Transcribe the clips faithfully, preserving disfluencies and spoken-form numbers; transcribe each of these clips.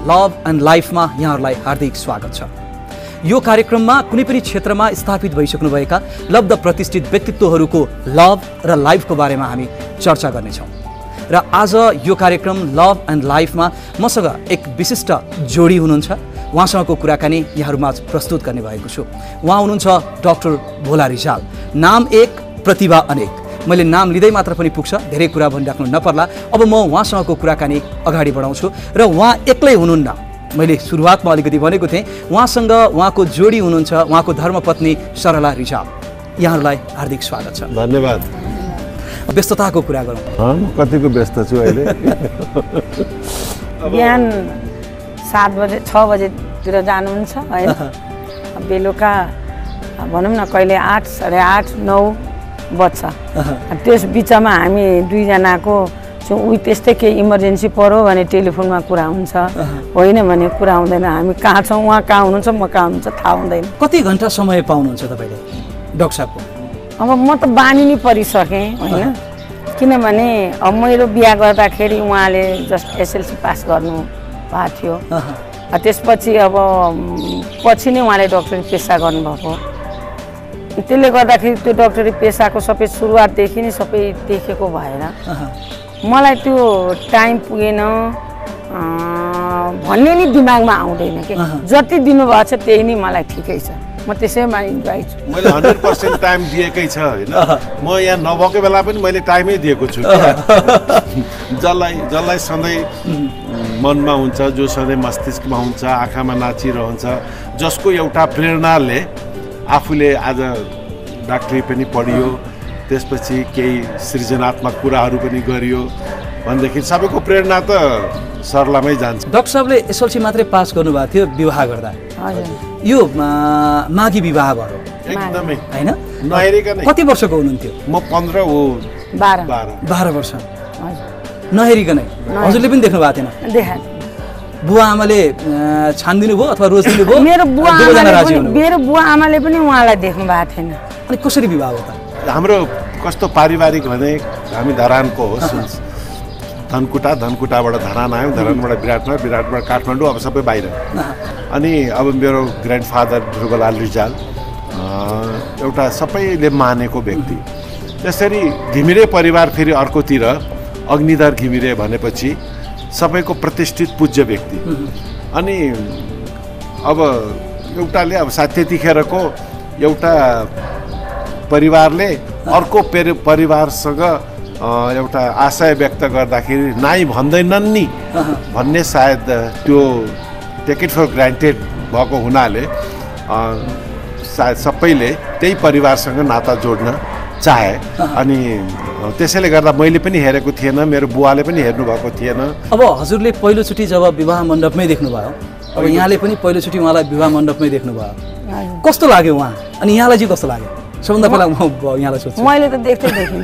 Love and लाइफमा यहाँहरूलाई हार्दिक स्वागत छ। यो कार्यक्रममा कुनै पनि क्षेत्रमा स्थापित भइसक्नुभएका लब्ध प्रतिष्ठित व्यक्तित्वहरूको लभ र लाइफको बारेमा हामी चर्चा गर्नेछौँ। र आज यो कार्यक्रम लभ एन्ड लाइफमा मसँग एक विशिष्ट जोडी हुनुहुन्छ। उहाँसँगको कुराकानी यहाँहरूमा प्रस्तुत गर्ने भएको छु। उहाँ हुनुहुन्छ डाक्टर भोला रिजाल। नाम एक, प्रतिभा अनेक। मैले नाम लिँदै मात्र पनि पुग्छ, धेरै कुरा भनिराख्नु नपर्ला। अब म उहाँसँगको कुराकानी अगाडि बढाउँछु र उहाँ एक्लै हुनुहुन्न। मैले सुरुवातमा अलिकति भनेको थिएँ, उहाँसँग उहाँको जोडी हुनुहुन्छ, उहाँको धर्मपत्नी सरला रिजाल। यहाँहरूलाई हार्दिक स्वागत छ। धन्यवाद। व्यस्तताको कुरा गरौँ। कतिको व्यस्त छु अहिले? बिहान सात बजे छ बजेतिर जानुहुन्छ होइन, बेलुका भनौँ न कहिले आठ साढे आठ नौ बज्छ। त्यस बिचमा हामी दुईजनाको उही त्यस्तै केही इमर्जेन्सी पऱ्यो भने टेलिफोनमा कुरा हुन्छ, होइन भने कुरा हुँदैन। हामी कहाँ छौँ, उहाँ कहाँ हुनुहुन्छ, म कहाँ हुनुहुन्छ थाहा हुँदैन। कति घन्टा समय पाउनुहुन्छ तपाईँले डाक्टर साहबको? अब म त बानी नै परिसकेँ होइन, किनभने अब मेरो बिहा गर्दाखेरि उहाँले जस्ट एसएलसी पास गर्नु भएको थियो। त्यसपछि अब पछि नै उहाँले डक्टरी पेसा गर्नुभएको। त्यसले गर्दाखेरि त्यो डक्टरी पेसाको सबै सुरुवातदेखि नै सबै देखेको भएर मलाई त्यो टाइम पुगेन भन्ने नि दिमागमा आउँदैन कि जति दिनुभएको छ त्यही नै मलाई ठिकै छ, म त्यसैमा इन्जोय छु। मैले हन्ड्रेड पर्सेन्ट टाइम दिएकै छ होइन। म यहाँ नभएको बेला पनि मैले टाइमै दिएको छु। जसलाई जसलाई सधैँ मनमा हुन्छ, जो सधैँ मस्तिष्कमा हुन्छ, आँखामा नाचिरहन्छ, जसको एउटा प्रेरणाले आफूले आज डाक्टरी पनि पढियो, त्यसपछि केही सृजनात्मक कुराहरू पनि गरियो भनेदेखि सबैको प्रेरणा त सरलामै जान्छ। डाक्टर साहबले एसएलसी मात्रै पास गर्नुभएको थियो विवाह गर्दा। यो माघी विवाह भयो एकदमै होइन, नहेरिकन। कति वर्षको हुनुहुन्थ्यो? म पन्ध्र हो बाह्र बाह्र वर्ष नहेरिकनै। हजुरले पनि देख्नु भएको थिएन? देखा बुवा आमाले छानिदिनु भयो अथवा रोजिदिनु भयो? मेरो बुवा मेरो बुवा आमाले पनि उहाँलाई देख्नु भएको थिएन। अनि कसरी विवाह हो त? हाम्रो कस्तो पारिवारिक भने हामी धरानको हो, धनकुटा, धनकुटाबाट धरान आयौँ, धरानबाट विराटनगर, विराटबाट काठमाडौँ, अब सबै बाहिर। अनि अब मेरो ग्रान्डफादर ध्रुवलाल रिजाल एउटा सबैले मानेको व्यक्ति। त्यसरी घिमिरे परिवार फेरि अर्कोतिर अग्निधर घिमिरे भनेपछि सबैको प्रतिष्ठित पूज्य व्यक्ति। अनि अब एउटाले अब साथ त्यतिखेरको एउटा परिवारले अर्को परिवारसँग एउटा आशय व्यक्त गर्दाखेरि नाइ भन्दैनन् नि भन्ने सायद त्यो टेक इट फर ग्रान्टेड भएको हुनाले सायद सबैले त्यही परिवारसँग नाता जोड्न चाहे। अनि त्यसैले गर्दा मैले पनि हेरेको थिएन, मेरो बुवाले पनि हेर्नु भएको थिएन। अब हजुरले पहिलोचोटि जब विवाह मण्डपमै देख्नुभयो, अब यहाँले पनि पहिलोचोटि उहाँलाई विवाह मण्डपमै देख्नुभयो, कस्तो लाग्यो उहाँ? अनि यहाँलाई चाहिँ कस्तो लाग्यो? सबभन्दा पहिला म यहाँलाई सोध्छु। मैले त देख्दै देखिनँ,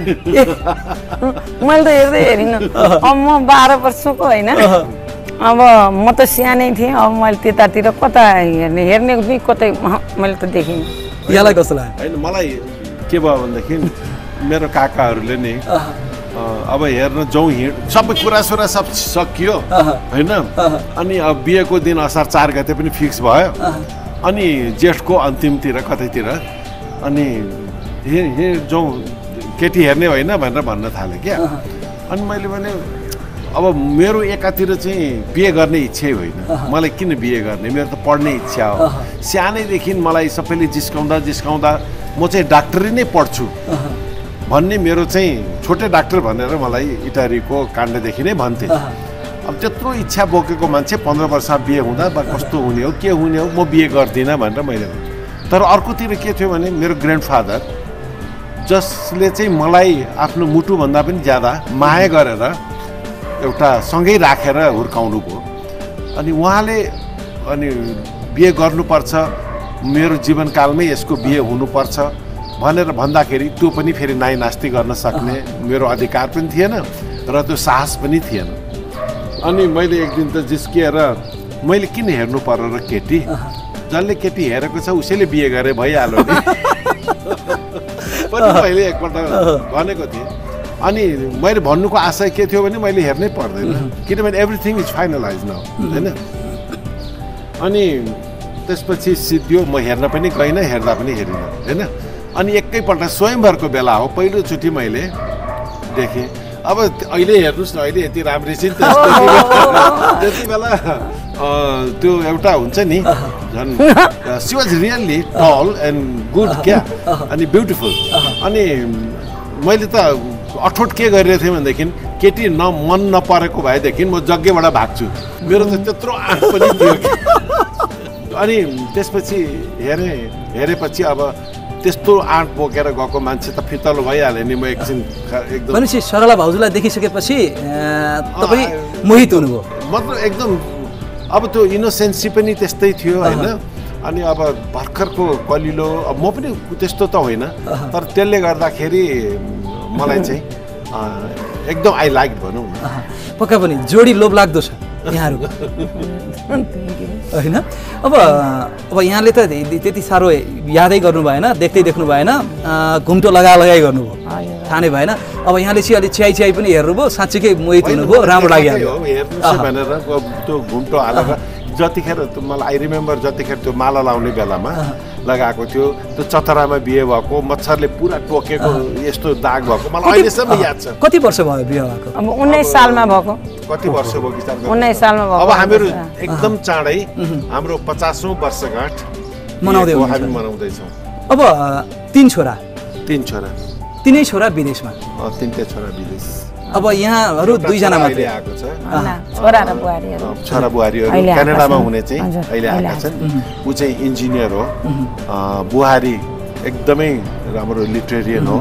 मैले त हेर्दै हेरिनँ। अब म बाह्र वर्षको होइन, अब म त सानै थिएँ। अब मैले त्यतातिर कता हेर्ने हेर्ने पनि कतै मैले त देखिनँ। यहाँलाई कस्तो लाग्यो? होइन, मलाई के भयो भनेदेखि मेरो काकाहरूले नि अब हेर्न जाउँ, हिँड सबै कुरा सुरा सब सकियो होइन। अनि अब बिहेको दिन असार चार गते पनि फिक्स भयो। अनि जेठको अन्तिमतिर कतैतिर अनि हे हे जाउँ केटी हेर्ने होइन भनेर भन्न थालेँ क्या। अनि मैले भने अब मेरो एकातिर चाहिँ बिहे गर्ने इच्छै होइन, मलाई किन बिहे गर्ने, मेरो त पढ्ने इच्छा हो। सानैदेखि मलाई सबैले जिस्काउँदा जिस्काउँदा म चाहिँ डाक्टरी नै पढ्छु भन्ने मेरो चाहिँ छोटे डाक्टर भनेर मलाई इटारीको काण्डदेखि नै भन्थे। अब त्यत्रो इच्छा बोकेको मान्छे पन्ध्र वर्ष बिहे हुँदा कस्तो हुने हो, के हुने हो, म बिहे गर्दिनँ भनेर मैले। तर अर्कोतिर के थियो भने मेरो ग्रान्डफादर जसले चाहिँ मलाई आफ्नो मुटुभन्दा पनि ज्यादा माया गरेर एउटा सँगै राखेर हुर्काउनु भयो। अनि उहाँले अनि बिहे गर्नुपर्छ, मेरो जीवनकालमै यसको बिहे हुनुपर्छ भनेर भन्दाखेरि त्यो पनि फेरि नाइ नास्ति गर्न सक्ने मेरो अधिकार पनि थिएन र त्यो साहस पनि थिएन। अनि मैले एक दिन त जिस्किएर मैले किन हेर्नु पर्यो र केटी, जसले केटी हेरेको छ उसैले बिहे गरे भइहाल्यो नि पनि मैले एकपल्ट भनेको थिएँ। अनि मैले भन्नुको आशय के थियो भने मैले हेर्नै पर्दैन, किनभने एभ्रिथिङ इज फाइनलाइज नाउ होइन। अनि त्यसपछि सिद्धियो म हेर्न पनि गइनँ हेर्दा पनि हेरिनँ होइन अनि एकैपल्ट स्वयंवरको बेला हो पहिलोचोटि मैले देखेँ अब अहिले हेर्नुहोस् न अहिले यति राम्री चाहिँ त्यति बेला त्यो एउटा हुन्छ नि झन् she was really tall and good क्या अनि ब्युटिफुल अनि मैले त अठोट के गरिरहेको थिएँ भनेदेखि केटी न मन नपरेको भएदेखि म जग्गैबाट भाग्छु मेरो त त्यत्रो आँट पनि थियो अनि त्यसपछि हेरेँ हेरेपछि अब त्यस्तो आँट बोकेर गएको मान्छे त फितलो भइहाल्यो नि म एकछिन एकदम भनेपछि सरला भाउजूलाई देखिसकेपछि तपाईँ मोहित हुनुभयो मतलब एकदम अब त्यो इनोसेन्सी पनि त्यस्तै थियो होइन अनि अब भर्खरको कलिलो अब म पनि त्यस्तो त होइन तर त्यसले गर्दाखेरि मलाई चाहिँ एकदम आई लाइक भनौँ न पक्का पनि जोडी लोभलाग्दो छ यहाँहरूको होइन अब अब यहाँले त त्यति साह्रो यादै गर्नु भएन देख्दै देख्नु भएन घुम्टो लगा लगाइ गर्नुभयो थाहा भएन अब यहाँले चाहिँ अलिक चियाई चियाई पनि हेर्नुभयो साँच्चीकै मोहित हुनुभयो राम्रो लाग्यो हेर्नुहोस् भनेर त्यो घुम्टो हालेर जतिखेर मलाई आई रिमेम्बर जतिखेर त्यो माला लाउने बेलामा लगाएको थियो त्यो चतरामा बिहे भएको मच्छरले पुरा टोकेको यस्तो दाग भएको मलाई अहिलेसम्म याद छ कति वर्ष भयो बिहे भएको अब उन्नाइस सालमा भएको कति वर्ष भयो विचार उन्नाइस सालमा भएको अब हामीहरू एकदम चाँडै हाम्रो पचासौँ वर्षगाँठ मनाउँदै हामी मनाउँदैछौँ अब तीन छोरा तीन छोरा तिनै छोरा विदेशमा तिनटै छोरा विदेश अब यहाँहरू दुईजना मात्रै आएको छ छोरा र बुहारीहरू छोरा बुहारीहरू क्यानाडामा हुने चाहिँ अहिले आएका छन् ऊ चाहिँ इन्जिनियर हो बुहारी एकदमै राम्रो लिटरेरियन हो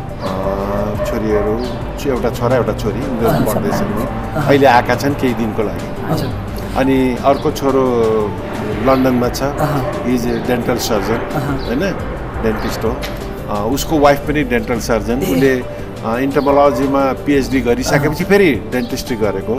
छोरीहरू एउटा छोरा एउटा छोरी उनीहरू पढ्दैछन् अहिले आएका छन् केही दिनको लागि अनि अर्को छोरो लन्डनमा छ इज डेन्टल सर्जन होइन डेन्टिस्ट हो उसको वाइफ पनि डेन्टल सर्जन उसले इन्टमोलोजीमा पिएचडी गरिसकेपछि फेरि डेन्टिस्ट्री गरेको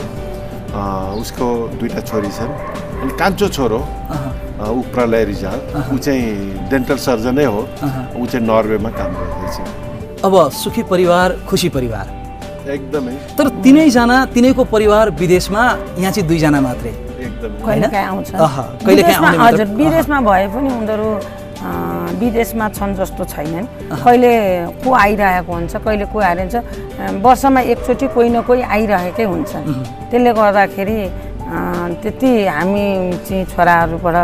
उसको दुईवटा छोरी छन् अनि कान्छो छोरो ऊ प्रलय रिजाल ऊ चाहिँ डेन्टल सर्जनै हो ऊ चाहिँ नर्वेमा काम गर्दैछ अब सुखी परिवार खुसी परिवार एकदमै तर तिनैजना तिनैको परिवार विदेशमा यहाँ चाहिँ दुईजना मात्रै एकदम कहिलेकाहीँ आउँछ कहिलेकाहीँ हजुर विदेशमा भए पनि उनीहरू विदेशमा छन् जस्तो छैनन् कहिले को आइरहेको हुन्छ कहिले को आइरहन्छ वर्षमा एकचोटि कोही न कोही आइरहेकै हुन्छन् त्यसले गर्दाखेरि त्यति हामी चाहिँ छोराहरूबाट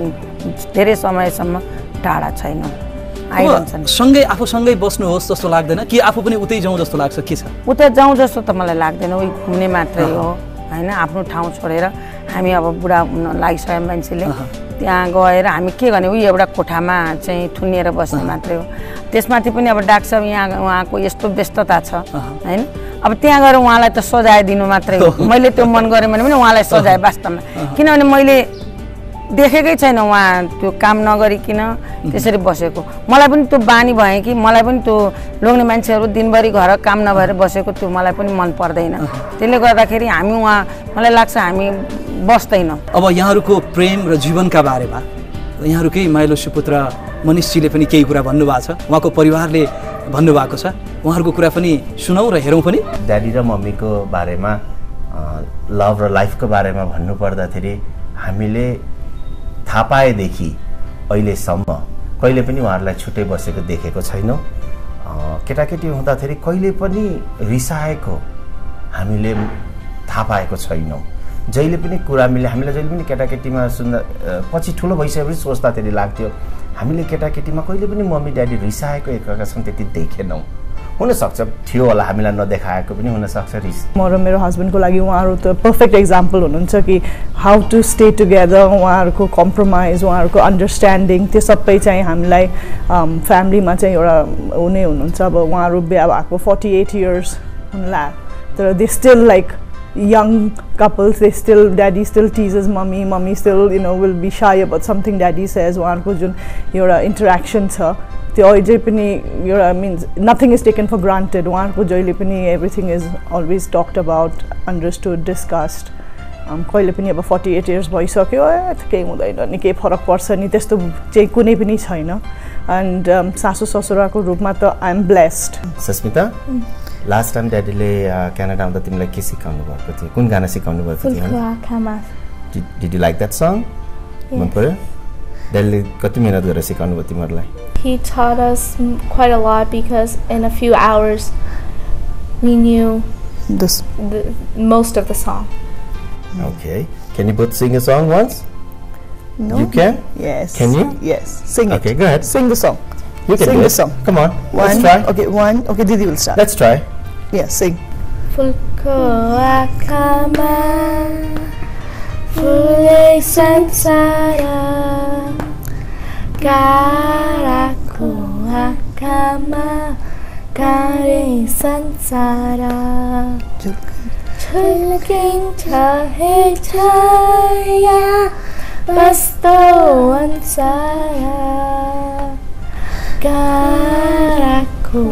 धेरै समयसम्म टाढा छैनौँ आइरहन्छन् सँगै आफूसँगै बस्नुहोस् जस्तो लाग्दैन कि आफू पनि उतै जाउँ जस्तो लाग्छ के छ उतै जाउँ जस्तो त मलाई लाग्दैन उही घुम्ने मात्रै हो होइन आफ्नो ठाउँ छोडेर हामी अब बुढा लागिसकेको मान्छेले त्यहाँ गएर हामी के गर्ने उही एउटा कोठामा चाहिँ थुनिएर बस्ने मात्रै हो त्यसमाथि पनि अब डाक्टर साहब यहाँ उहाँको यस्तो व्यस्तता छ होइन अब त्यहाँ गएर उहाँलाई त सजाय दिनु मात्रै हो मैले त्यो मन गरेँ भने पनि उहाँलाई सजाय वास्तवमा किनभने मैले देखेकै छैन उहाँ त्यो काम नगरिकन त्यसरी बसेको मलाई पनि त्यो बानी भए कि मलाई पनि त्यो लोग्ने मान्छेहरू दिनभरि घर काम नभएर बसेको त्यो मलाई पनि मन पर्दैन त्यसले गर्दाखेरि हामी उहाँ मलाई लाग्छ हामी बस्दैनौँ अब यहाँहरूको प्रेम र जीवनका बारेमा यहाँहरूकै माइलो सुपुत्र मनिषजीले पनि केही कुरा भन्नुभएको छ उहाँको परिवारले भन्नुभएको छ उहाँहरूको कुरा पनि सुनौँ र हेरौँ पनि ड्याडी र मम्मीको बारेमा लभ र लाइफको बारेमा भन्नुपर्दाखेरि हामीले थाहा पाएदेखि अहिलेसम्म कहिले पनि उहाँहरूलाई छुट्टै बसेको देखेको छैनौँ केटाकेटी हुँदाखेरि कहिले पनि रिसाएको हामीले थाहा पाएको छैनौँ जहिले पनि कुरा मिले हामीलाई जहिले पनि केटाकेटीमा सुन्दा पछि ठुलो भइसकेपछि सोच्दाखेरि लाग्थ्यो हामीले केटाकेटीमा कहिले पनि मम्मी ड्याडी रिसाएको एकअर्कासँग त्यति देखेनौँ हुनसक्छ थियो होला हामीलाई नदेखाएको पनि हुनसक्छ रिस म र मेरो हस्बेन्डको लागि उहाँहरू त पर्फेक्ट एक्जाम्पल हुनुहुन्छ कि हाउ टु स्टे टुगेदर उहाँहरूको कम्प्रोमाइज उहाँहरूको अन्डरस्ट्यान्डिङ त्यो सबै चाहिँ हामीलाई फ्यामिलीमा चाहिँ एउटा हुने हुनुहुन्छ अब उहाँहरू बिहा भएको फोर्टी एट इयर्स हुन्ला तर they still like young couples they still daddy still teases mommy mommy still you know will be shy about something daddy says उहाँहरूको जुन एउटा interaction छ त्यो अझै पनि एउटा means nothing is taken for granted उहाँहरूको जहिले पनि everything is always talked about understood discussed कहिले पनि अब फोर्टी एट इयर्स भइसक्यो केही हुँदैन नि केही फरक पर्छ नि त्यस्तो चाहिँ कुनै पनि छैन एन्ड सासू ससुराको रूपमा त I am blessed Sasmita last time ड्याडीले क्यानाडा आउँदा तिमीलाई के सिकाउनु भएको थियो कुन गाना सिकाउनु भएको थियो Did, did you like that song? मन पर्यो ड्याडीले कति मेहनत गरेर सिकाउनु भयो तिमीहरूलाई He taught us quite a lot because in a few hours we knew This. the, most of the song. Okay. Can you both sing a song once? No. You can? Yes. Can you? Yes. Sing Okay, it. go ahead. Sing the song. You can Sing do the it. song. Come on. One. Let's try. Okay, one. Okay, Didi will start. Let's try. Yeah, sing. Fulko akama Fulei sansara Karaku akama Kare sansara Chulkin chahe chaya Basto ansara Karaku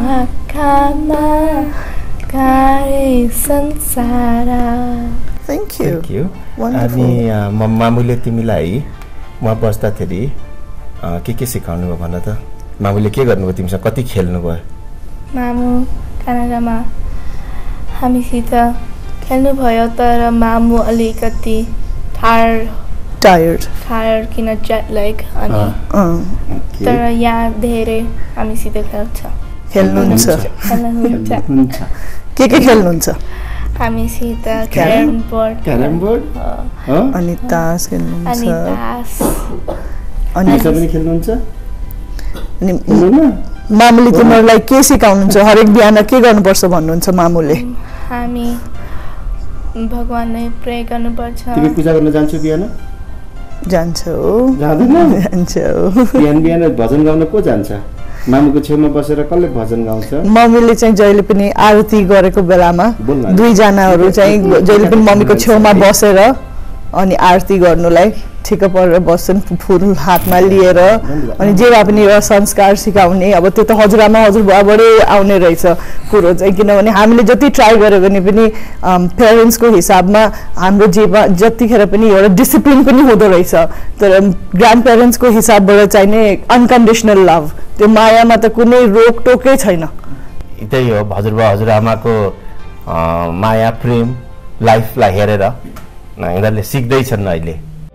akama Kare sansara Thank you. Thank you. Wonderful. अनि अ, म मामुले तिमीलाई म बस्दाखेरि a, के के सिकाउनु भयो भन त मामुले के गर्नुभयो तिमीसँग कति खेल्नु भयो मामु कानाडामा हामीसित खेल्नुभयो तर मामु अलिकति टायर Tired. टायर किन जेट ल्याग अनि Uh, तर यहाँ धेरै हामीसित खेल्छ खेल्नुहुन्छ खेल्नुहुन्छ के के खेल्नुहुन्छ हामीसित क्यारम बोर्ड क्यारम बोर्ड अनि तास अनि खेल्नुहुन्छ तास अनि पनि खेल्नुहुन्छ अनि मामुले तिमीहरूलाई के सिकाउनुहुन्छ हरेक बिहान के गर्नुपर्छ भन्नुहुन्छ मामुले हामी भगवानलाई प्रे गर्नुपर्छ तिमी पूजा गर्न जान्छौ बिहान जान्छौ जाँदैन जान्छौ बिहान बिहान भजन गाउन को जान्छ मामुको छेउमा बसेर कसले भजन गाउँछ मम्मीले चाहिँ जहिले पनि आरती गरेको बेलामा बोल्न। दुईजनाहरू चाहिँ जहिले पनि मम्मीको छेउमा बसेर अनि आरती गर्नुलाई ठिक परेर बस्छन् फुल हातमा लिएर अनि जे भए पनि एउटा संस्कार सिकाउने अब त्यो त हजुरआमा हजुरबुवाबाटै आउने रहेछ कुरो चाहिँ किनभने हामीले जति ट्राई गर्यो भने पनि पेरेन्ट्सको हिसाबमा हाम्रो जेमा जतिखेर पनि एउटा डिसिप्लिन पनि हुँदो रहेछ तर ग्रान्ड पेरेन्ट्सको हिसाबबाट चाहिने अनकन्डिसनल लभ त्यो मायामा त कुनै रोकटोकै छैन त्यही हो हजुरबा हजुरआमाको अ, माया प्रेम लाइफलाई हेरेर यिनीहरूले सिक्दैछन् अहिले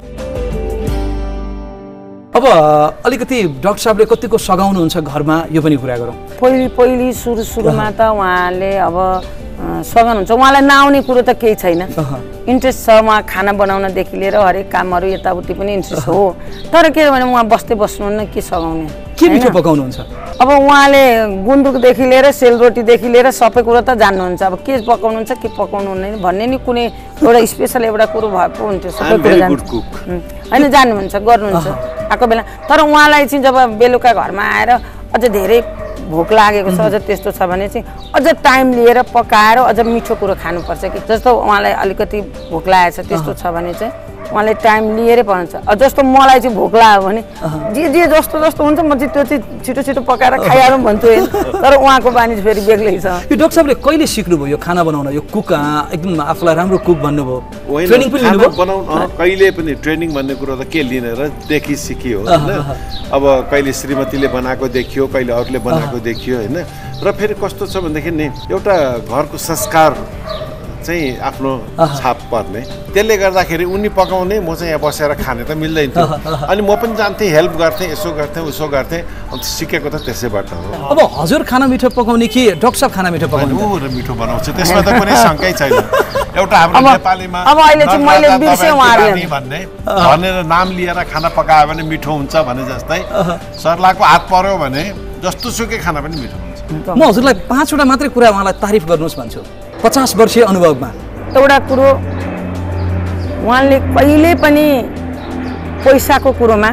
अब अलिकति डाक्टर साहबले कतिको सघाउनुहुन्छ घरमा यो पनि कुरा गरौँ पहिली पहिली सुरु सुरुमा त उहाँले अब सघाउनुहुन्छ उहाँलाई नआउने कुरो त केही छैन इन्ट्रेस्ट छ उहाँ खाना बनाउनदेखि लिएर हरेक कामहरू यताउति पनि इन्ट्रेस्ट हो तर के भने उहाँ बस्दै बस्नुहुन्न के सघाउने के मिठो पकाउनुहुन्छ अब उहाँले गुन्द्रुकदेखि लिएर सेलरोटीदेखि लिएर सबै कुरो त जान्नुहुन्छ अब के पकाउनुहुन्छ के पकाउनु हुँदैन भन्ने नि कुनै एउटा स्पेसल एउटा कुरो भएको हुन्थ्यो सबै कुरो जान्छ होइन जान्नुहुन्छ गर्नुहुन्छ आएको बेला तर उहाँलाई चाहिँ जब बेलुका घरमा आएर अझ धेरै भोक लागेको छ अझ त्यस्तो छ भने चाहिँ अझ टाइम लिएर पकाएर अझ मिठो कुरो खानुपर्छ कि जस्तो उहाँलाई अलिकति भोक लागेको छ त्यस्तो छ भने चाहिँ उहाँले टाइम लिएरै पर्छ जस्तो मलाई चाहिँ भोक लाग्यो भने जे जे जस्तो जस्तो हुन्छ म चाहिँ त्यो चाहिँ छिटो छिटो पकाएर खाइहालौँ भन्छु तर उहाँको बानी चाहिँ फेरि बेग्लै छ यो डाक्टर साहबले कहिले सिक्नुभयो यो खाना बनाउन यो कुक एकदम आफूलाई राम्रो कुक भन्नुभयो होइन, ट्रेनिङ पनि खाना लिनुभयो बनाउन अँ, कहिले पनि ट्रेनिङ भन्ने कुरो त के लिने र देखि सिकियो होइन अब कहिले श्रीमतीले बनाएको देखियो कहिले अरूले बनाएको देखियो होइन र फेरि कस्तो छ भनेदेखि नि एउटा घरको संस्कार चाहिँ आफ्नो छाप पर्ने त्यसले गर्दाखेरि उनी पकाउने म चाहिँ यहाँ बसेर खाने त मिल्दैन थियो अनि म पनि जान्थेँ हेल्प गर्थेँ यसो गर्थेँ उसो गर्थेँ अन्त सिकेको त त्यसैबाट हो अब हजुर खाना मिठो पकाउने कि डाक्टर साहब खाना मिठो पकाउने ऊ र मिठो बनाउँछ त्यसमा त कुनै शङ्कै छैन एउटा हाम्रो नेपालीमा अब अहिले चाहिँ मैले बिर्सेँ उहाँहरूले भन्ने भनेर नाम लिएर खाना पकायो भने मिठो हुन्छ भने जस्तै सर्लाको हात पर्यो भने जस्तो सुकै खाना पनि मिठो हुन्छ म हजुरलाई पाँचवटा मात्रै कुरा उहाँलाई तारिफ गर्नुहोस् भन्छु पचास वर्षीय अनुभवमा एउटा कुरो उहाँले कहिले पनि पैसाको कुरोमा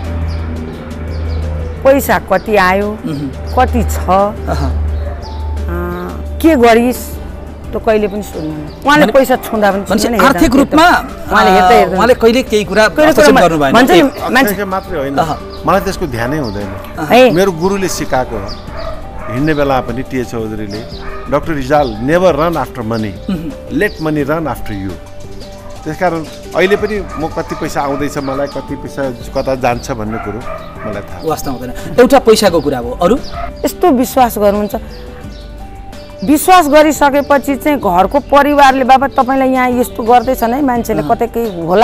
पैसा कति आयो कति छ के गरिस् त्यो कहिले पनि सोध्नुहुन्न उहाँले पैसा छुँदा पनि मान्छे आर्थिक रूपमा उहाँले हेर्दै हेर्दै उहाँले कहिले केही कुरा हस्तक्षेप गर्नु भएन भन्छ नि मान्छे अर्थकै मात्रै होइन मलाई त्यसको ध्यानै हुँदैन है मेरो गुरुले सिकाएको हो हिँड्ने बेला पनि टी चौधरीले doctor Rijal never run after money let money run after you त्यसकारण अहिले पनि म कति पैसा आउँदैछ मलाई कति पैसा कता जान्छ भन्ने कुरो मलाई थाहा वास्तव हुँदैन एउटा पैसाको कुरा हो अरू यस्तो विश्वास गर्नुहुन्छ विश्वास गरिसकेपछि चाहिँ घरको परिवारले बाबा तपाईँलाई यहाँ यस्तो गर्दैछन् है मान्छेले कतै केही होला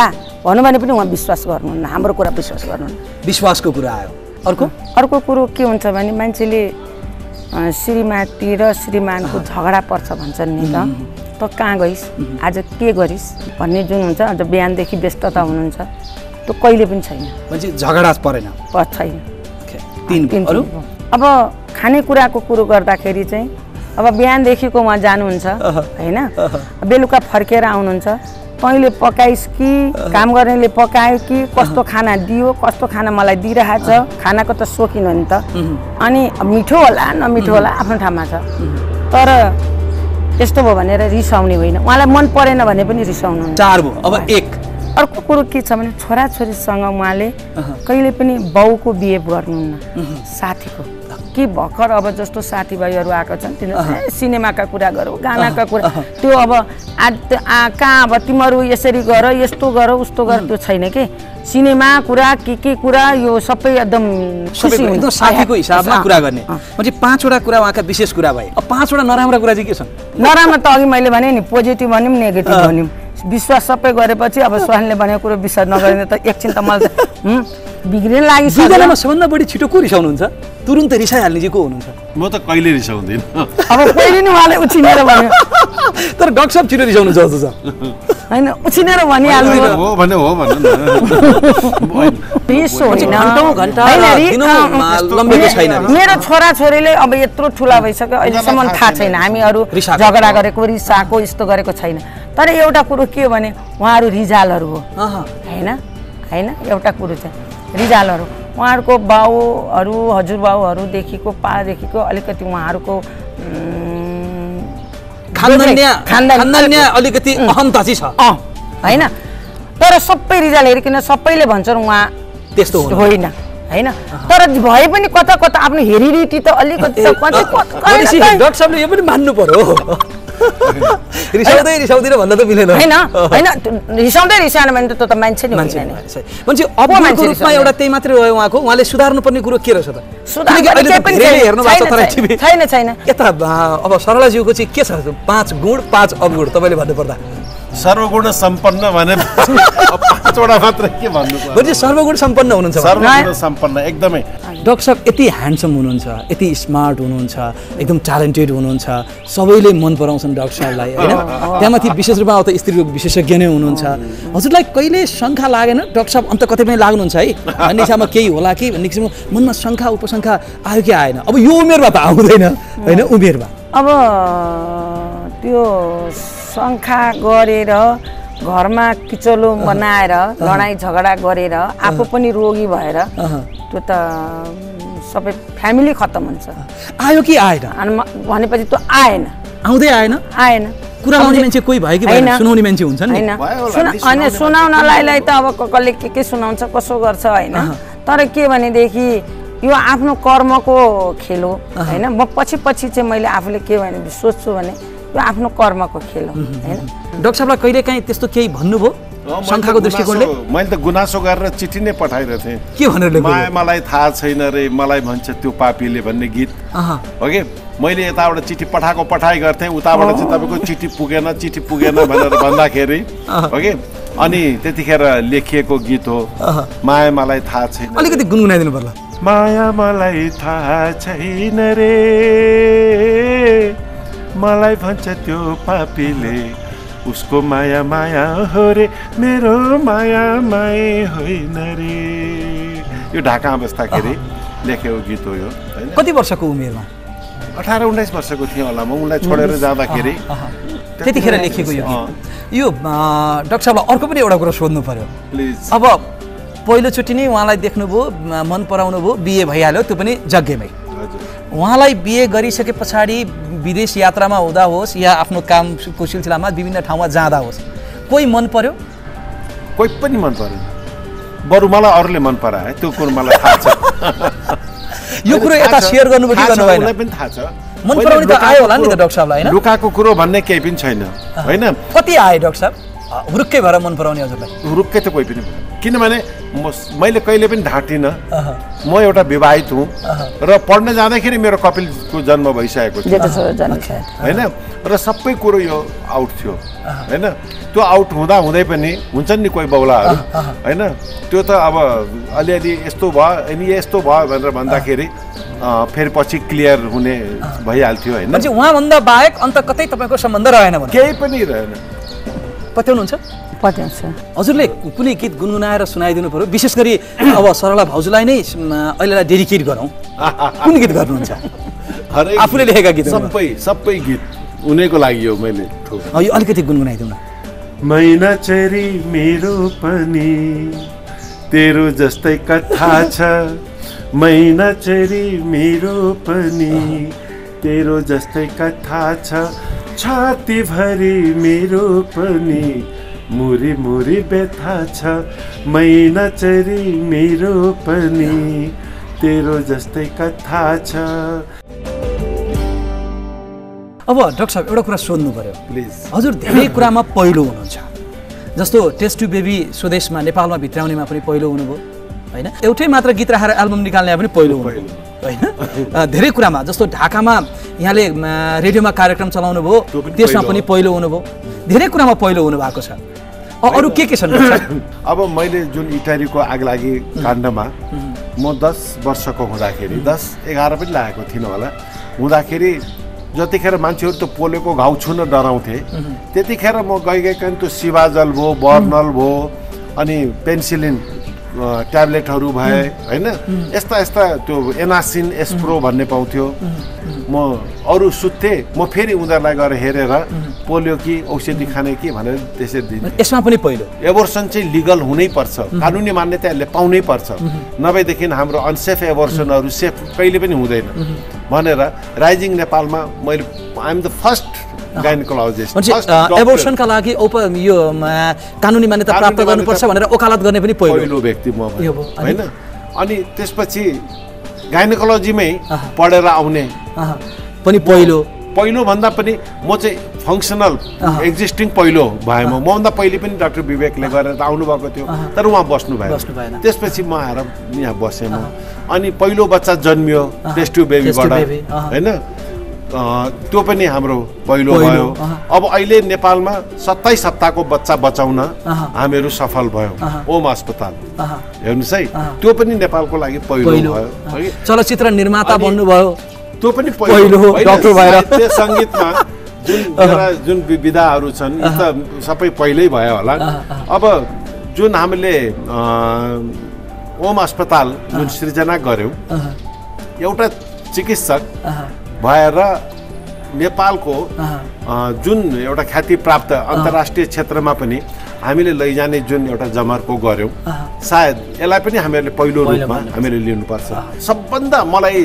भन्नु भने पनि उहाँ विश्वास गर्नुहुन्न हाम्रो कुरा विश्वास गर्नुहुन्न विश्वासको कुरा आयो अर्को अर्को कुरो के हुन्छ भने मान्छेले श्रीमती र श्रीमानको झगडा पर्छ भन्छन् नि त त कहाँ गइस् आज के गरिस् भन्ने जुन हुन्छ अझ बिहानदेखि व्यस्तता हुनुहुन्छ त्यो कहिले पनि छैन मान्छे झगडा परेन छैन तीन अरू अब खानेकुराको कुरो गर्दाखेरि चाहिँ अब बिहानदेखिको उहाँ जानुहुन्छ होइन बेलुका फर्केर आउनुहुन्छ तैँले पकाइस् कि काम गर्नेले पकायो कि कस्तो खाना दियो कस्तो खाना मलाई दिइरहेछ खानाको त सोकिन नि त अनि मिठो होला नमिठो होला आफ्नो ठाउँमा छ तर यस्तो भयो भनेर रिसाउने होइन उहाँलाई मन परेन भने पनि रिसाउनु चार भयो अब एक अर्को कुरो के छ भने छोराछोरीसँग उहाँले कहिले पनि बाउको बिहेभ गर्नुहुन्न साथीको कि भर्खर अब जस्तो साथीभाइहरू आएको छन् तिनीहरू सिनेमाका कुरा गरौँ गानाका कुरा त्यो अब आज कहाँ अब तिमीहरू यसरी गर यस्तो गर उस्तो गर त्यो छैन कि सिनेमा कुरा के के कुरा यो सबै एकदम एकदम साथीको हिसाबमा कुरा गर्ने म्हणजे पाँचवटा कुरा उहाँका विशेष कुरा भए अब पाँचवटा नराम्रा कुरा चाहिँ के छन् नराम्रो त अघि मैले भने नि पोजिटिभ भन्यौँ नेगेटिभ भन्यौँ विश्वास सबै गरेपछि अब स्वानले भनेको कुरो विश्वास नगरिने त एकछिन त मलाई बिग्रिन लागि दुईजनामा सबभन्दा बढी छिटो को रिसाउनुहुन्छ तुरुन्तै रिसाइहाल्ने चाहिँ को हुनुहुन्छ म त कहिले रिसाउँदिन अब पहिले नै उहाँले उछिनेर भन्यो तर डक्टर छिटो रिसाउनु जस्तो छ हैन उछिनेर भनिहाल्नु हो भने हो भन्नु न रिस होइन घण्टौं घण्टा लम्बेको छैन मेरो छोरा छोरीले अब यत्रो ठुला भइसक्यो अहिलेसम्म थाहा छैन हामीहरू झगडा गरेको रिसाएको यस्तो गरेको छैन तर एउटा कुरो के हो भने उहाँहरू रिजालहरू हो हैन हैन एउटा कुरो चाहिँ रिजालहरू उहाँहरूको बाउहरू हजुरबाउहरूदेखिको पादेखिको अलिकति उहाँहरूको खानदान्य अलिकति अहमता चाहिँ छ हैन तर सबै रिजाल हेरिकन सबैले भन्छन् उहाँ त्यस्तो होइन हैन तर भए पनि कता कता आफ्नो हेरिडिटी त अलिकति डाक्टर साहबले यो पनि मान्नु पर्यो रिसाउँदै रिसाउँदिन भन्दा त मिलेन हैन हैन रिसाउँदै रिसाएन भने त त मान्छे नि मान्छे मान्छे अबको रूपमा एउटा त्यही मात्रै रह्यो उहाँको उहाँले सुधार्नु पर्ने कुरो के रहेछ त हेर्नु भएको छ छैन छैन यता अब सरलाज्यूको चाहिँ के छ पाँच गुण पाँच अवगुण तपाईँले भन्नुपर्दा सर्वगुण सम्पन्न भने पाँचवटा मात्र के भन्नु पर्छ सर्वगुण सम्पन्न हुनुहुन्छ सर्वगुण सम्पन्न एकदमै डाक्टर साहब यति ह्यान्डसम हुनुहुन्छ यति स्मार्ट हुनुहुन्छ एकदम ट्यालेन्टेड हुनुहुन्छ सबैले मन पराउँछन् डाक्टर साहबलाई हैन त्यहाँमाथि विशेष रूपमा अब त स्त्रीरोग विशेषज्ञ नै हुनुहुन्छ हजुरलाई कहिले शङ्का लागेन डाक्टर साहब अन्त कतै पनि लाग्नुहुन्छ है भन्ने हिसाबमा केही होला कि भन्ने किसिमको मनमा शङ्का उपशङ्का आयो कि आएन अब यो उमेरमा त आउँदैन हैन उमेरमा अब त्यो शङ्का गरेर घरमा किचलो बनाएर लडाइँ झगडा गरेर आफू पनि रोगी भएर त्यो त सबै फ्यामिली खत्तम हुन्छ आयो कि आएन भनेपछि त्यो आएन आउँदै आएन आएन कुरा गर्ने मान्छे कोही भयो कि भएन सुनाउने मान्छे हुन्छ नि हैन सुनाउनलाई त अब कसले के के सुनाउँछ कसो गर्छ हैन तर के भनेदेखि यो आफ्नो कर्मको खेल हो हैन म पछि पछि चाहिँ मैले आफूले के भने सोच्छु भने यो आफ्नो कर्मको खेल हो हैन डाक्टर साहबलाई कहिले काहीँ त्यस्तो केही भन्नुभयो शङ्काको दृष्टिकोणले मैले त गुनासो गरेर चिठी नै पठाइरहेको थिएँ के भनेर माया मलाई थाहा छैन रे मलाई भन्छ त्यो पापीले भन्ने गीत हो कि मैले यताबाट चिठी पठाएको पठाइ गर्थेँ उताबाट चाहिँ तपाईँको चिठी पुगेन चिठी पुगेन भनेर भन्दाखेरि हो कि अनि त्यतिखेर लेखिएको गीत हो माया मलाई थाहा छैन अलिकति गुनगुनाइदिनु पर्ला माया मलाई थाहा छैन रे मलाई भन्छ त्यो पापीले उसको माया माया हो रे मेरो माया माया होइन रे यो ढाका अवस्थाखेरि लेखेको गीत हो यो कति वर्षको उमेरमा अठार उन्नाइस वर्षको थिएँ होला म उनलाई छोडेर जाँदाखेरि त्यतिखेर लेखेको यो गीत यो डाक्टर साहबलाई अर्को पनि एउटा कुरा सोध्नु पर्यो प्लिज अब पहिलोचोटि नै उहाँलाई देख्नुभयो मन पराउनु भयो बिहे भइहाल्यो त्यो पनि जग्गेमै उहाँलाई बिहे गरिसके पछाडि विदेश यात्रामा हुँदा होस् या आफ्नो कामको सिलसिलामा विभिन्न ठाउँमा जाँदा होस् कोही मन पर्यो कोही पनि मन पर्यो बरु मलाई अरूले मन पराए त्यो कुरो मलाई थाहा छ यो कुरो यता सेयर गर्नुभयो कि गर्नु भएन मलाई पनि थाहा छ मन पराउने त आयो होला नि त डाक्टर साहबलाई हैन लुकाको कुरो भन्ने केही पनि छैन हैन कति आयो डाक्टर साहब हुरुक्कै भएर मन पराउने हजुरलाई? हुरुक्कै त कोही पनि भएन, किनभने म मैले कहिले पनि ढाँटिनँ। म एउटा विवाहित हुँ र पढ्न जाँदाखेरि मेरो कपिलको जन्म भइसकेको थियो होइन, र सबै कुरो यो आउट थियो होइन। त्यो आउट हुँदा हुँदै पनि हुन्छन् नि कोही बौलाहरू होइन, त्यो त अब अलिअलि यस्तो भयो अनि यस्तो भयो भनेर भन्दाखेरि फेरि पछि क्लियर हुने भइहाल्थ्यो होइन। उहाँभन्दा बाहेक अन्त कतै तपाईँको सम्बन्ध रहेन? केही पनि रहेन। पत्याउनुहुन्छ? पत्याउँछ। हजुरले कुनै गीत गुनगुनाएर सुनाइदिनु पर्यो, विशेष गरी अब सरला भाउजूलाई नै अहिलेलाई डेडिकेट गरौँ, कुन गीत गर्नुहुन्छ? आफूले लेखेका गीत? सबै सबै गीत उनीको लागि हो। मैले यो अलिकति गुनगुनाइदिउँ न। मैना चरी मेरो पनि तेरो जस्तै कथा छ, मैना चरी मेरो पनि तेरो जस्तै कथा छ, छातीभरि मेरो पनि मुरी मुरी व्यथा छ, मैना चरी मेरो पनि तेरो जस्तै कथा छ। अब डाक्टर साहब एउटा कुरा सोध्नु पर्यो प्लिज। हजुर धेरै कुरामा पहिलो हुनुहुन्छ, जस्तो टेस्ट टु बेबी स्वदेशमा नेपालमा भित्राउनेमा पनि पहिलो हुनुभयो होइन, एउटै मात्र गीत राखेर एल्बम निकाल्ने पनि पहिलो हुनुभयो होइन। धेरै कुरामा जस्तो ढाकामा यहाँले रेडियोमा कार्यक्रम चलाउनु भयो, त्यसमा पनि पहिलो हुनुभयो, धेरै कुरामा पहिलो हुनु भएको छ। अरू के के छन्? अब मैले जुन इटालीको आगलागी काण्डमा म दस वर्षको हुँदाखेरि, दस एघार पनि लागेको थिइनँ होला, हुँदाखेरि जतिखेर मान्छेहरू त पोलेको घाउ छुन डराउँथे, त्यतिखेर म गइगइकन त्यो सिभाजल भयो, बर्नल भयो, अनि पेन्सिलिन ट्याब्लेटहरू भए होइन, यस्ता यस्ता त्यो एनासिन एस्प्रो भन्ने पाउँथ्यो। म अरू सुत्थेँ, म फेरि उनीहरूलाई गएर हेरेर पोलियो कि औषधि खाने कि भनेर त्यसरी दिन्थेँ। यसमा पनि पहिलो एबोर्सन चाहिँ लिगल हुनै पर्छ, कानुनी मान्यता यसले पाउनै पर्छ, नभएदेखि हाम्रो अनसेफ एबोर्सनहरू सेफ कहिले पनि हुँदैन भनेर राइजिङ नेपालमा मैले I am the first gynaecologist. एबोर्सनका लागि यो कानुनी मान्यता प्राप्त गर्नुपर्छ भनेर वकालत गर्ने पनि पहिलो व्यक्ति म होइन। अनि त्यसपछि गाइनोकोलोजीमै पढेर आउने पनि पहिलो पहिलो भन्दा पनि म चाहिँ फङ्सनल एक्जिस्टिङ पहिलो भएँ। म मभन्दा पहिले पनि डाक्टर विवेकले गरेर आउनुभएको थियो, तर उहाँ बस्नु भएन। त्यसपछि म आएर यहाँ बसेँ म। अनि पहिलो बच्चा जन्मियो टेस्ट टु बेबीबाट होइन, त्यो पनि हाम्रो पहिलो भयो। अब अहिले नेपालमा सत्ताइस हप्ताको बच्चा बचाउन हामीहरू सफल भयौँ ओम अस्पताल, हेर्नुहोस् है, त्यो पनि नेपालको लागि पहिलो भयो। चलचित्र निर्माता बन्नुभयो, त्यो पनि पहिलो डाक्टर भएर। सङ्गीतमा जुन जुन विधाहरू छन् त सबै पहिल्यै भयो होला। अब जुन हामीले ओम अस्पताल जुन सृजना गऱ्यौँ, एउटा चिकित्सक भएर नेपालको जुन एउटा ख्याति प्राप्त अन्तर्राष्ट्रिय क्षेत्रमा पनि हामीले लैजाने जुन एउटा जमर्को गऱ्यौँ, सायद यसलाई पनि हामीहरूले पहिलो रूपमा हामीले लिनुपर्छ। सबभन्दा मलाई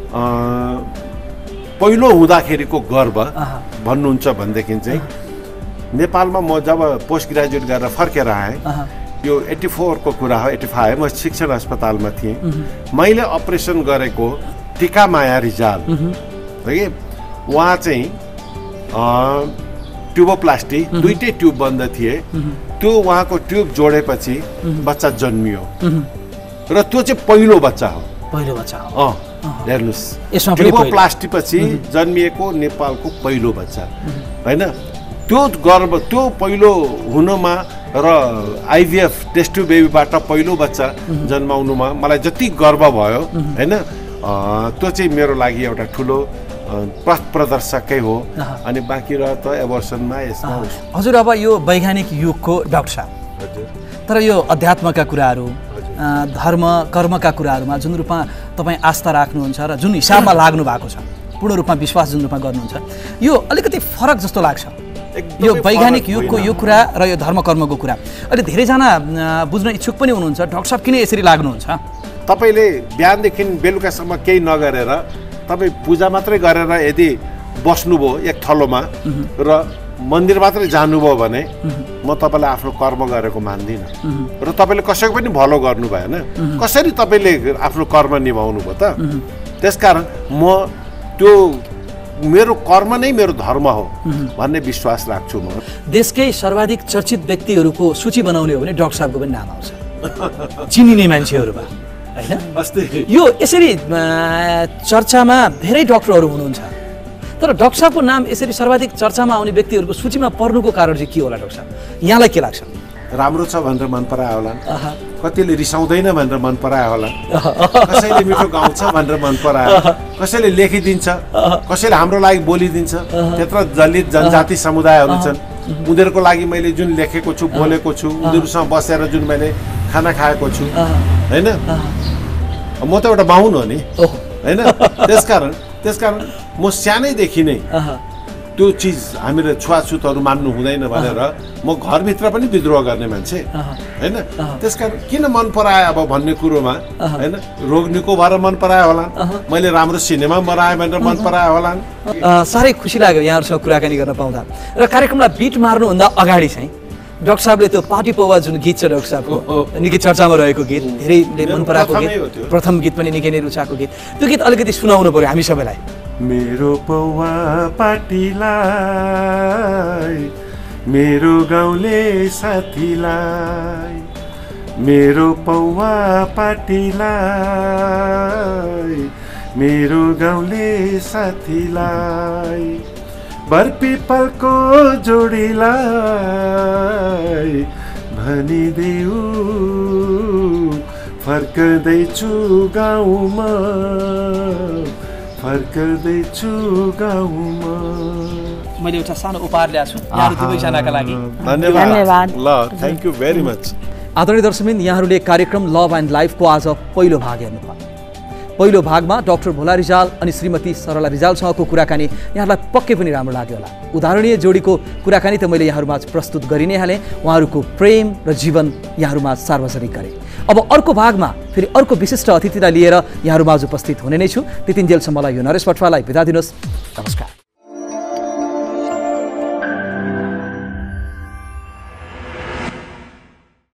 पहिलो हुँदाखेरिको गर्व भन्नुहुन्छ भनेदेखि चाहिँ नेपालमा म जब पोस्ट ग्रेजुएट गरेर फर्केर आएँ, यो एट्टी फोरको कुरा हो, एट्टी फाइभ म शिक्षण अस्पतालमा थिएँ। मैले अपरेसन गरेको टिका माया रिजाल है, उहाँ चाहिँ ट्युबोप्लास्टी दुईटै ट्युब बन्द थिए, त्यो उहाँको ट्युब जोडेपछि बच्चा जन्मियो र त्यो चाहिँ पहिलो बच्चा हो। पहिलो बच्चा हो अँ, हेर्नुहोस्, ट्युबोप्लास्टी पछि जन्मिएको नेपालको पहिलो बच्चा होइन। त्यो गर्व, त्यो पहिलो हुनुमा र आइभीएफ टेस्ट टु बेबीबाट पहिलो बच्चा जन्माउनुमा मलाई जति गर्व भयो होइन, त्यो चाहिँ मेरो लागि एउटा ठुलो पथ प्रदर्शकै हो। अनि बाँकी रह त एबोर्सनमा यसमा। हजुर अब यो वैज्ञानिक युगको डाक्टर साहब, तर यो अध्यात्मका कुराहरू, धर्म कर्मका कुराहरूमा जुन रूपमा तपाईँ आस्था राख्नुहुन्छ र जुन हिसाबमा लाग्नु भएको छ, पूर्ण रूपमा विश्वास जुन रूपमा गर्नुहुन्छ, यो अलिकति फरक जस्तो लाग्छ यो वैज्ञानिक युगको यो कुरा र यो धर्म कर्मको कुरा। अहिले धेरैजना बुझ्न इच्छुक पनि हुनुहुन्छ, डाक्टर साहब किन यसरी लाग्नुहुन्छ? तपाईँले बिहानदेखि बेलुकासम्म केही नगरेर तपाईँ पूजा मात्रै गरेर यदि बस्नुभयो एक थलोमा र मन्दिर मात्रै जानुभयो भने म तपाईँलाई आफ्नो कर्म गरेको मान्दिनँ र तपाईँले कसैको पनि भलो गर्नु भएन। कसरी तपाईँले आफ्नो कर्म निभाउनु भयो त? त्यसकारण म त्यो मेरो कर्म नै मेरो धर्म हो भन्ने विश्वास राख्छु म। देशकै सर्वाधिक चर्चित व्यक्तिहरूको सूची बनाउने हो भने डाक्टर साहबको पनि नाम आउँछ चिनिने मान्छेहरूमा हैन। अस्ति यो यसरी चर्चामा धेरै डाक्टरहरू हुनुहुन्छ तर डाक्टर साहबको नाम यसरी सर्वाधिक चर्चामा आउने व्यक्तिहरूको सूचीमा पर्नुको कारण चाहिँ के होला डाक्टर साहब? यहाँलाई के लाग्छ? राम्रो छ भनेर मन परायो होला, कतिले रिसाउँदैन भनेर मन परायो होला, कसैले मिठो गाउँछ भनेर मन परायो, कसैले लेखिदिन्छ, कसैले हाम्रो लागि बोलिदिन्छ। त्यत्र दलित जनजाति समुदायहरू छन्, उनीहरूको लागि मैले जुन लेखेको छु, बोलेको छु, उनीहरूसँग बसेर जुन मैले खाना खाएको छु हैन, म त एउटा बाहुन हो नि हैन। त्यसकारण त्यसकारण म सानैदेखि नै त्यो चिज हामीले छुवाछुतहरू मान्नु हुँदैन भनेर म घरभित्र पनि विद्रोह गर्ने मान्छे हैन। त्यसकारण किन मन परायो अब भन्ने कुरोमा हैन, रोग निको भएर मन परायो होला, मैले राम्रो सिनेमा बनाएँ भनेर मन परायो होला। साह्रै खुसी लाग्यो यहाँहरूसँग कुराकानी गर्न पाउँदा। र कार्यक्रमलाई बिट मार्नुभन्दा अगाडि चाहिँ डाक्टर साहबले त्यो पार्टी पौवा जुन गीत छ डाक्टर साहबको निकै चर्चामा रहेको गीत, धेरैले मन पराएको गीत, प्रथम गीत पनि निकै नै रुचाएको गीत, त्यो गीत अलिकति सुनाउनु पर्यो हामी सबैलाई। मेरो पौवा पार्टीलाई, मेरो गाउँले साथीलाई, मेरो पौवा पार्टीलाई, मेरो गाउँले साथीलाई, बरपिपलको जोडीलाई भनिदेऊ फर्कदैछु गाउँमा, फर्कदैछु गाउँमा। मैले एउटा सानो उपहार ल्याएको छु यहाँहरू दुवैजनाका लागि। धन्यवाद। ल, थ्याङ्क यू भेरी मच। आदरणीय दर्शकवृन्द, यहाँहरूले कार्यक्रम लभ एन्ड लाइफको आज पहिलो भाग हेर्नुभयो। पहिलो भागमा डाक्टर भोला रिजाल अनि श्रीमती सरला रिजालसँगको कुराकानी यहाँलाई पक्कै पनि राम्रो लाग्यो होला। उदाहरणीय जोडीको कुराकानी त मैले यहाँहरूमा प्रस्तुत गरि नै हालेँ, उहाँहरूको प्रेम र जीवन यहाँहरूमा सार्वजनिक गरेँ। अब अर्को भागमा फेरि अर्को विशिष्ट अतिथिलाई लिएर यहाँहरूमा उपस्थित हुने नै छु। त्यतिन्जेलसम्मलाई यो नरेश भट्टराईलाई बिदा दिनुहोस्। नमस्कार।